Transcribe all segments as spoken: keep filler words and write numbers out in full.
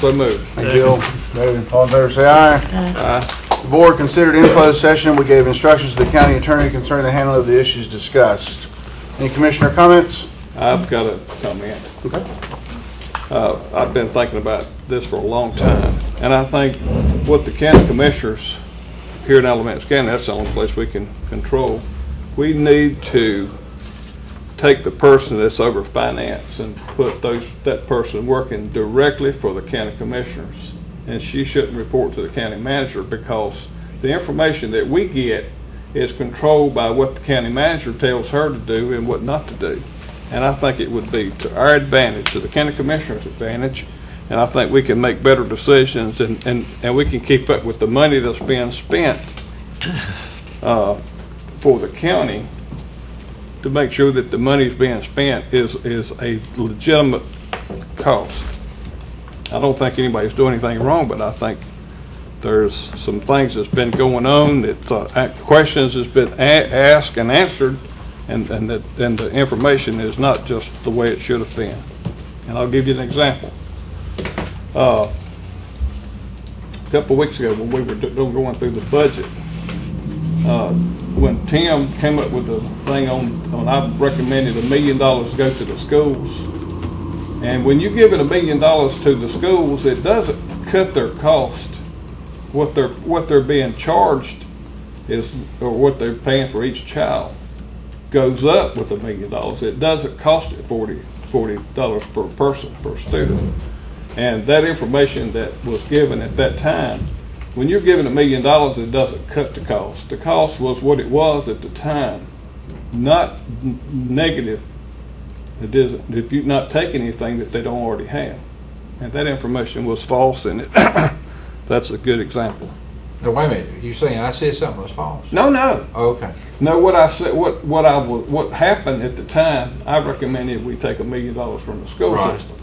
So moved. Thank you, Bill. Moving. All in favor, say aye. Aye. The board considered in closed session. We gave instructions to the county attorney concerning the handling of the issues discussed. Any commissioner comments? I've got a comment. Okay. Uh, I've been thinking about this for a long time, and I think what the county commissioners here in Alamance County, that's the only place we can control. We need to take the person that's over finance and put those that person working directly for the county commissioners, and she shouldn't report to the county manager, because the information that we get is controlled by what the county manager tells her to do and what not to do. And I think it would be to our advantage, to the county commissioner's advantage, and I think we can make better decisions, and, and, and we can keep up with the money that's being spent uh, for the county, to make sure that the money is being spent is, is a legitimate cost. I don't think anybody's doing anything wrong, but I think there's some things that's been going on, that uh, questions has been a asked and answered, and, and, that, and the information is not just the way it should have been. And I'll give you an example. Uh, a couple of weeks ago when we were going through the budget, uh, when Tim came up with the thing on, on I recommended a million dollars to go to the schools. And when you give it a million dollars to the schools, it doesn't cut their cost. What they're, what they're being charged is, or what they're paying for each child, goes up with a million dollars. It doesn't cost it forty dollars per person, per student. And that information that was given at that time, when you're given a million dollars, it doesn't cut the cost. The cost was what it was at the time, not negative. It isn't, if you're not taking anything that they don't already have. And that information was false, and it that's a good example. No, wait a minute. You saying I said something was false? No, no. Oh, okay. No, what I said, what what I was, what happened at the time, I recommended we take a million dollars from the school right. system.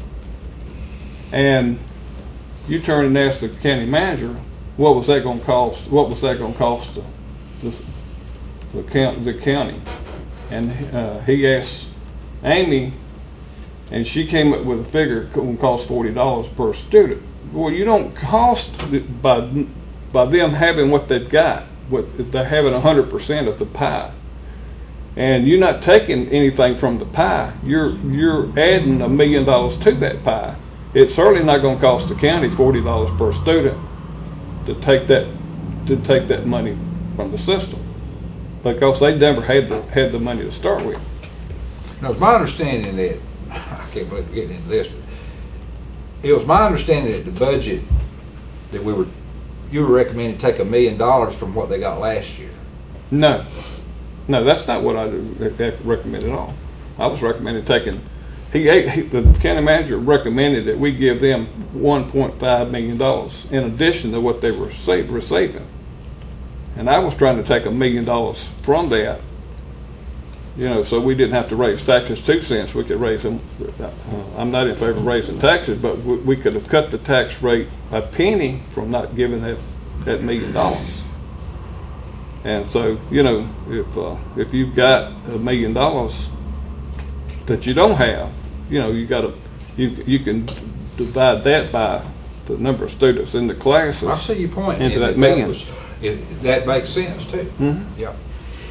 And you turn and ask the county manager, what was that going to cost? What was that going to cost the the, the, count, the county? And uh, he asked Amy, and she came up with a figure going to cost forty dollars per student. Well, you don't cost by by them having what they've got. What they're having a hundred percent of the pie, and you're not taking anything from the pie. You're you're adding a million dollars to that pie. It's certainly not going to cost the county forty dollars per student to take that to take that money from the system, because they never had the had the money to start with. Now, it's my understanding that I can't believe we're getting into this. But it was my understanding that the budget that we were you were recommending take a million dollars from what they got last year. No, no, that's not what I recommend at all. I was recommending taking. He, he, the county manager recommended that we give them one point five million dollars in addition to what they were receiving, and I was trying to take a million dollars from that. You know, so we didn't have to raise taxes two cents. We could raise them. Uh, I'm not in favor of raising taxes, but we, we could have cut the tax rate a penny from not giving that that million dollars. And so, you know, if uh, if you've got a million dollars that you don't have, you know, you got to you you can divide that by the number of students in the classes. I see your point. Into that that million. Was, it, that makes sense too. Mm-hmm. Yeah.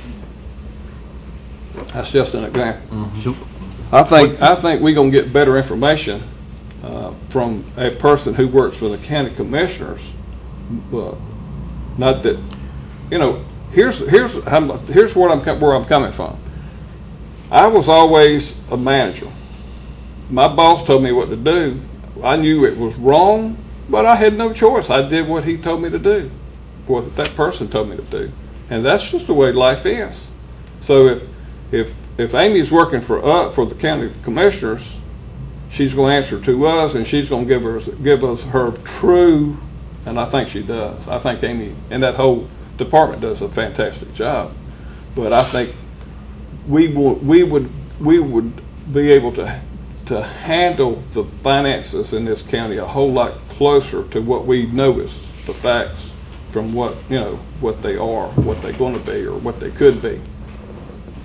That's just an example. Mm-hmm. I think I think we're gonna get better information uh, from a person who works for the county commissioners. Uh, not that, you know. Here's here's I'm, here's where I'm where I'm coming from. I was always a manager. My boss told me what to do. I knew it was wrong, but I had no choice. I did what he told me to do, what that person told me to do, and that's just the way life is. So if if if Amy's working for us for the county commissioners, she's going to answer to us, and she's going to give us give us her true, and I think she does. I think Amy and that whole department does a fantastic job, but I think we would we would we would be able to to handle the finances in this county a whole lot closer to what we know is the facts from what you know what they are, what they're going to be, or what they could be.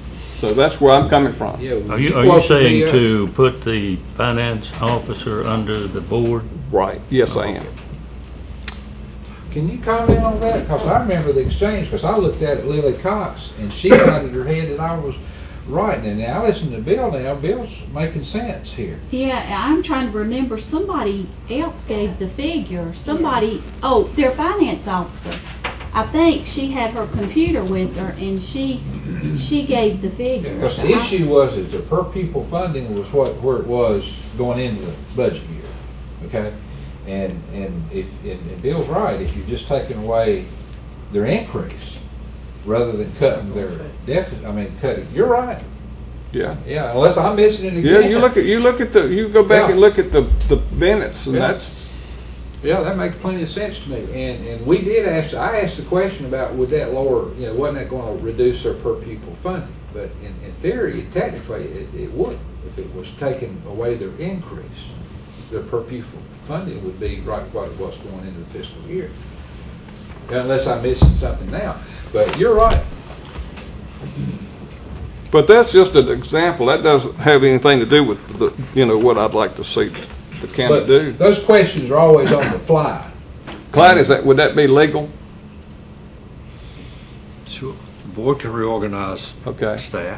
So that's where I'm coming from. Yeah, Are you, are you saying to put the finance officer under the board? Right, yes, I am. Can you comment on that? Because I remember the exchange, because I looked at it, Lily Cox, and she nodded her head that I was right. And now I listen to Bill now, Bill's making sense here. Yeah, I'm trying to remember, somebody else gave the figure. Somebody, oh, their finance officer. I think she had her computer with her, and she she gave the figure. Because the issue was that the per pupil funding was what where it was going into the budget year, okay? And and if and, and Bill's right, if you're just taking away their increase rather than cutting their deficit, I mean cutting. You're right. Yeah. Yeah. Unless I'm missing it again. Yeah, you look at you look at the you go back Yeah. and look at the the minutes, and Yeah. that's. Yeah, that makes plenty of sense to me. And and we did ask, I asked the question about would that lower, you know, wasn't that going to reduce their per pupil funding? But in, in theory, technically, it, it would. If it was taking away their increase, their per pupil funding would be right what it was going into the fiscal year. Unless I'm missing something now. But you're right. But that's just an example. That doesn't have anything to do with the, you know, what I'd like to see the county But do. those questions are always on the fly. Clyde, is that would that be legal? Sure. The board can reorganize Okay. staff.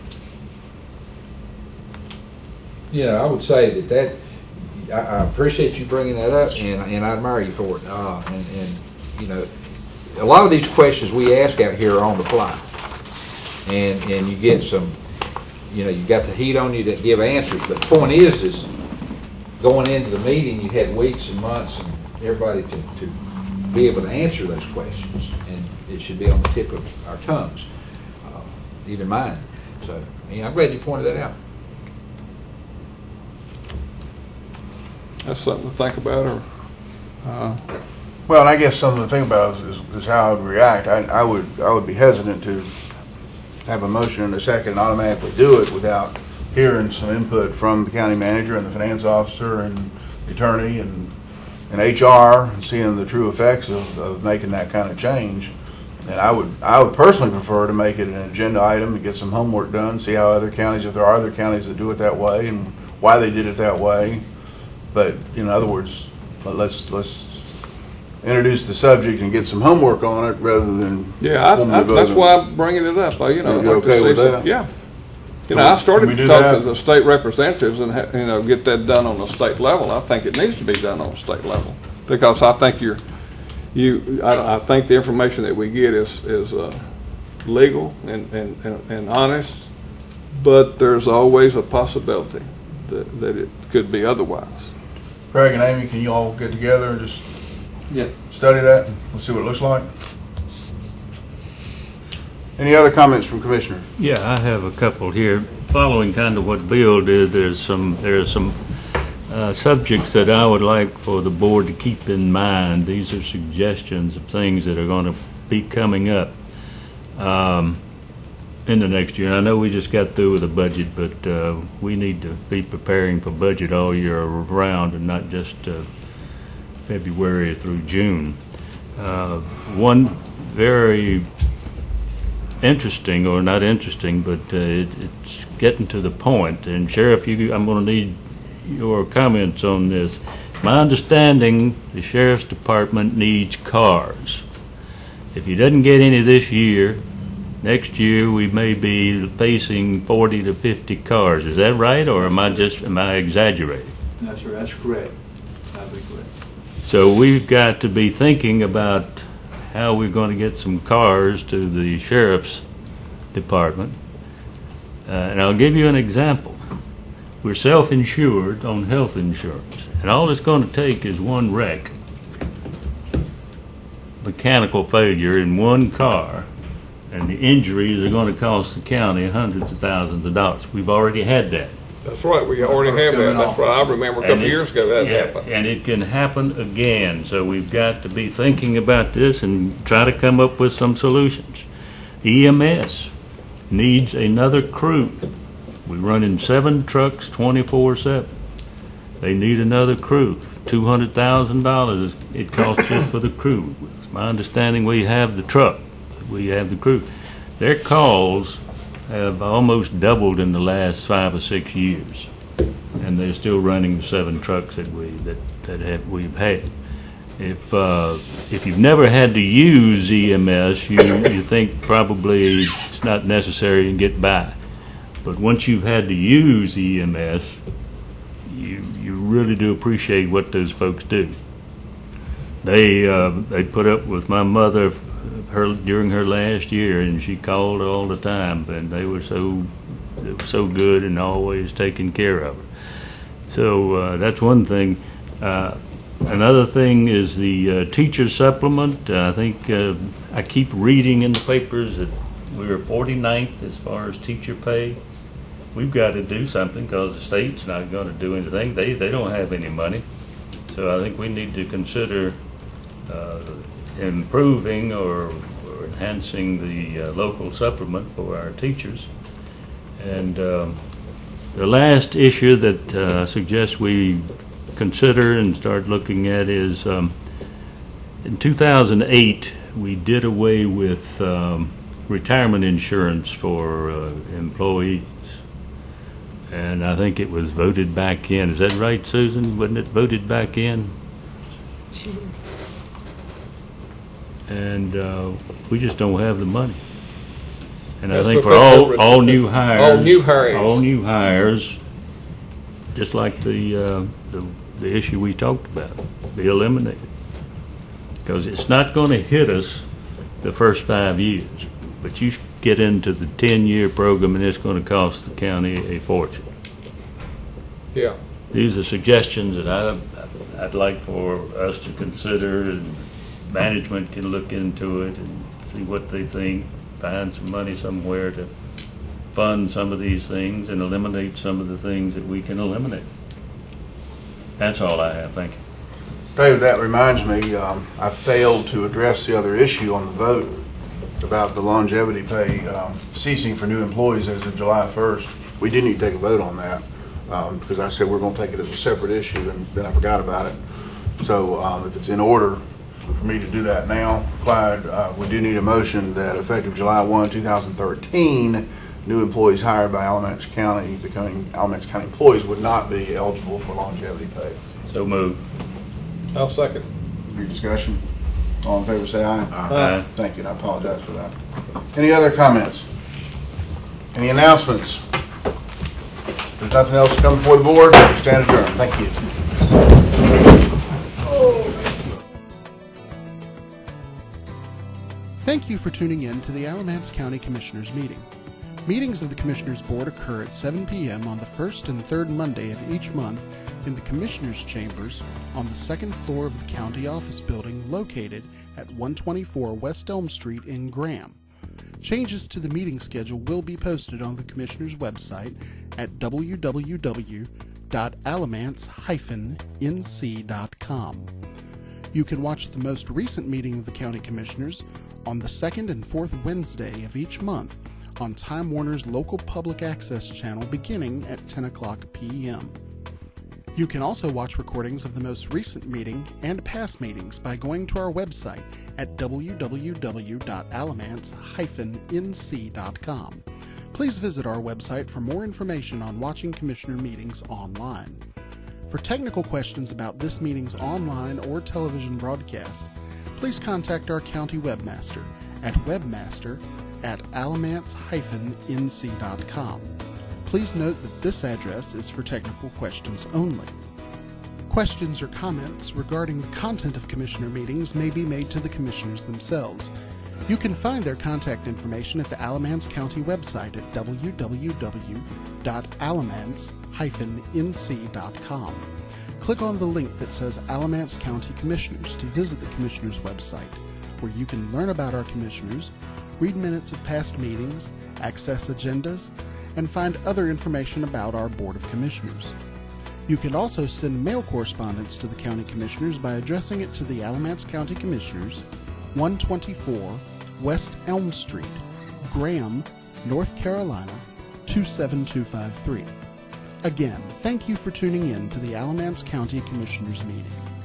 You know, I would say that that, I, I appreciate you bringing that up, and, and I admire you for it. Uh, and, and, you know, a lot of these questions we ask out here are on the fly. And, and you get some, you know, you got the heat on you to give answers. But the point is, is going into the meeting, you had weeks and months and everybody to, to be able to answer those questions. And it should be on the tip of our tongues, uh, even mine. So, yeah, I'm glad you pointed that out. That's something to think about. Or uh, Well, and I guess something to think about is, is how I would react. I, I would I would be hesitant to have a motion in a second and automatically do it without hearing some input from the county manager and the finance officer and the attorney and, and H R and seeing the true effects of, of making that kind of change. And I would I would personally prefer to make it an agenda item and get some homework done, see how other counties, if there are other counties that do it that way and why they did it that way. But in other words, let's let's introduce the subject and get some homework on it rather than. yeah, I, I, that's why I'm bringing it up. I, you know, I'd You like to okay see with some, that? yeah. You know, I started Can we to do talk that? to the state representatives and ha you know get that done on the state level. I think it needs to be done on the state level because I think you're you. I, I think the information that we get is is uh, legal and, and, and, and honest, but there's always a possibility that, that it could be otherwise. Craig and Amy, can you all get together and just Yes. study that and let's see what it looks like? Any other comments from commissioners? Yeah, I have a couple here. Following kind of what Bill did, there's some there's some uh, subjects that I would like for the board to keep in mind. These are suggestions of things that are going to be coming up um, in the next year. And I know we just got through with the budget, but uh, we need to be preparing for budget all year round and not just uh, February through June. Uh, one very interesting, or not interesting, but uh, it, it's getting to the point. And Sheriff, you, I'm going to need your comments on this. My understanding, the Sheriff's Department needs cars. If he doesn't get any this year, next year we may be facing forty to fifty cars. Is that right, or am I just am I exaggerating? No, sir, that's correct. That'd be correct. So we've got to be thinking about how we're going to get some cars to the Sheriff's Department. Uh, and I'll give you an example. We're self-insured on health insurance, and all it's going to take is one wreck, mechanical failure in one car, and the injuries are going to cost the county hundreds of thousands of dollars. We've already had that. That's right. We already have that. That's right. I remember a couple And it- years ago that yeah, happened. and it can happen again. So we've got to be thinking about this and try to come up with some solutions. E M S needs another crew. We're running seven trucks twenty-four seven. They need another crew. two hundred thousand dollars it costs just for the crew. It's my understanding we have the truck. We have the crew. Their calls have almost doubled in the last five or six years, and they're still running the seven trucks that we that that have, we've had. If uh, if you've never had to use E M S, you you think probably it's not necessary and get by. But once you've had to use E M S, you you really do appreciate what those folks do. They uh, they put up with my mother her during her last year, and she called all the time, and they were so they were so good and always taking care of her. So uh, that's one thing. Uh, another thing is the uh, teacher supplement. Uh, I think uh, I keep reading in the papers that we are forty-ninth as far as teacher pay. We've got to do something because the state's not going to do anything. They they don't have any money. So I think we need to consider uh, improving or, or enhancing the uh, local supplement for our teachers. And um, the last issue that uh, I suggest we consider and start looking at is um, in two thousand eight we did away with um, retirement insurance for uh, employees. And I think it was voted back in. Is that right, Susan? Wasn't it voted back in? Sure. And uh, we just don't have the money. And I That's think for what all they- all new hires, All new hires. all new hires, just like the uh, the, the issue we talked about, be eliminated. Because it's not going to hit us the first five years, but you get into the ten-year program, and it's going to cost the county a fortune. Yeah. These are suggestions that I, I'd like for us to consider, and management can look into it and see what they think, find some money somewhere to fund some of these things and eliminate some of the things that we can eliminate. That's all I have. Thank you. David, that reminds me, um, I failed to address the other issue on the vote about the longevity pay um, ceasing for new employees as of July first. We didn't even take a vote on that um, because I said we're going to take it as a separate issue, and then I forgot about it. So um, if it's in order for me to do that now, Clyde, uh, we do need a motion that effective July first, two thousand thirteen, new employees hired by Alamance County becoming Alamance County employees would not be eligible for longevity pay. So moved. I'll second. Any discussion? All in favor, say aye. Aye. Thank you, and I apologize for that. Any other comments? Any announcements? If there's nothing else to come before the board, we stand adjourned. Thank you. Thank you for tuning in to the Alamance County Commissioners meeting. Meetings of the Commissioners Board occur at seven p m on the first and third Monday of each month in the Commissioners' Chambers on the second floor of the County Office Building located at one twenty-four West Elm Street in Graham. Changes to the meeting schedule will be posted on the Commissioners' website at w w w dot alamance dash n c dot com. You can watch the most recent meeting of the County Commissioners on the second and fourth Wednesday of each month on Time Warner's local public access channel beginning at ten o'clock p m You can also watch recordings of the most recent meeting and past meetings by going to our website at w w w dot alamance dash n c dot com. Please visit our website for more information on watching Commissioner meetings online. For technical questions about this meeting's online or television broadcast, please contact our county webmaster at webmaster at alamance dash n c dot com. Please note that this address is for technical questions only. Questions or comments regarding the content of Commissioner meetings may be made to the Commissioners themselves. You can find their contact information at the Alamance County website at w w w dot alamance dash n c dot com. Click on the link that says Alamance County Commissioners to visit the Commissioners website, where you can learn about our Commissioners, read minutes of past meetings, access agendas, and find other information about our Board of Commissioners. You can also send mail correspondence to the County Commissioners by addressing it to the Alamance County Commissioners, one twenty-four West Elm Street, Graham, North Carolina, two seven two five three. Again, thank you for tuning in to the Alamance County Commissioners meeting.